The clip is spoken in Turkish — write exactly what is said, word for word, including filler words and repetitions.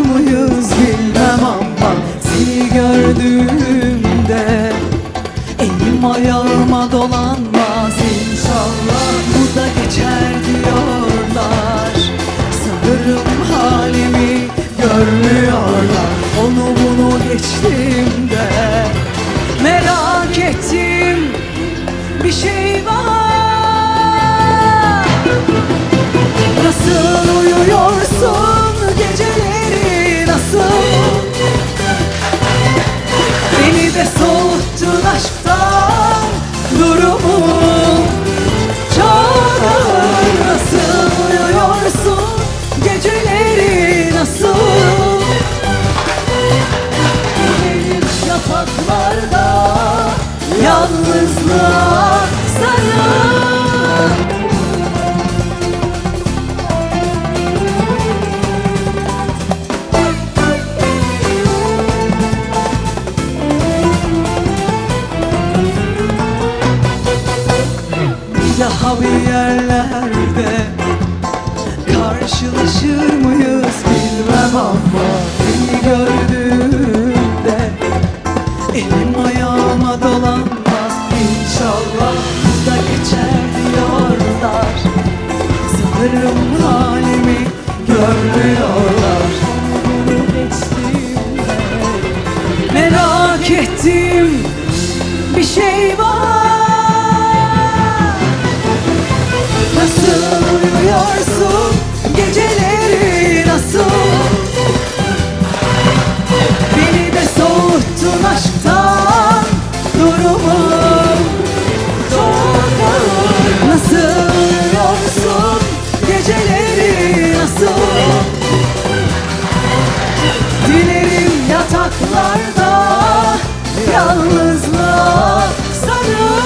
muyuz bilmem ama seni gördüğümde elim ayağıma dolanmaz inşallah. Bu da geçer diyorlar, sanırım halimi görmüyorlar. Onu bunu geçtim de merak ettim, bir şey var. Nasıl uyuyorsun geceleri, nasıl? Beni de soğuttun aşktan, durumum çok ağır. Nasıl uyuyorsun geceleri, nasıl? Benim yataklarda yalnızlığa sarıl. Daha bir yerlerde karşılaşır mıyız bilmem ama seni gördüğümde elim ayağıma dolanmaz inşallah. Bu da geçer diyorlar, sanırım halimi görmüyorlar. Bunu geçtiğimde merak ettim, bir şey var. Nasıl uyuyorsun geceleri, nasıl? Beni de soğuttun aşktan, durumum çok ağır. Nasıl uyuyorsun geceleri, nasıl? Dilerim yataklarda yalnızlığa sarıl.